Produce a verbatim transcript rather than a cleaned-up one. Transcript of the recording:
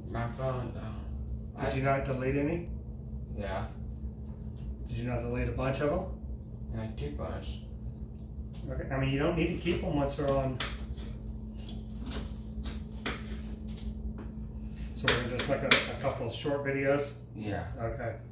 My phone though. Did I, you not delete any? Yeah. Did you not delete a bunch of them? Not too much. Okay. I mean, you don't need to keep them once they're on. So we're gonna just make a, a couple of short videos. Yeah. Okay.